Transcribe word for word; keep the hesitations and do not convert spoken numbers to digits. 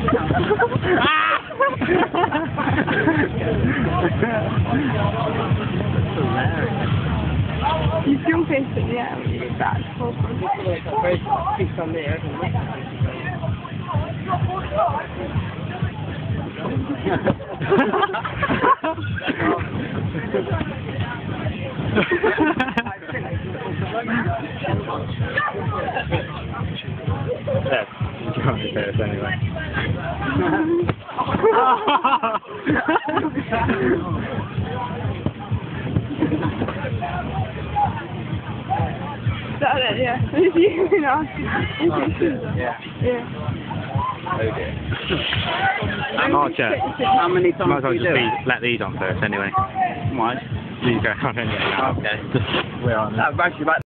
You jump into the air when you get back. Fish on there, isn't it? Yeah, you can't do this anyway. Is that it? Yeah. It's you now. Yeah. Yeah. I'm not sure. How many times Might as well do you just do be, it? let these on first anyway. Why? You go on anyway now. Okay. We're on. That actually,